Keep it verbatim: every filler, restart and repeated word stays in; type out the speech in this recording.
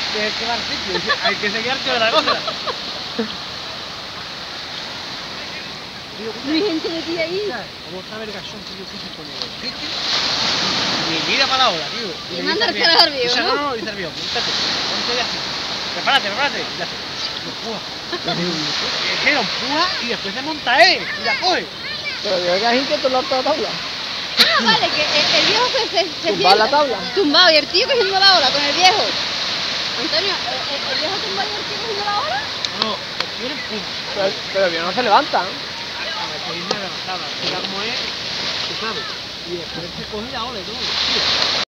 que, que va al sitio, hay que seguir al tío de la cosa. No hay gente de ti ahí. Vamos a ver gachón, tío, ¿qué se pone? ¿Qué, qué? Y mira para la hora, tío. Y manda el cara al viejo, ¿no? No, no, dice el viejo, montate, ponte así. Prepárate, prepárate. Y le hace, lo empuja. Es que lo empuja y después se monta él y la coge. Pero yo que hay que tú lo has tabla. Ah, vale, que el, el viejo se, se, se Tumbado la sienta. tabla. Tumbado, y el tío cogiendo la ola con el viejo. Antonio, ¿el, el, el viejo tumbado y el tío cogiendo la ola? No, el tío le empuja. Pero, pero el viejo no se levanta, ¿no? A ver, que dice levantada. Mira cómo es, tú sabes. Y después se coge la ola y todo. Tío.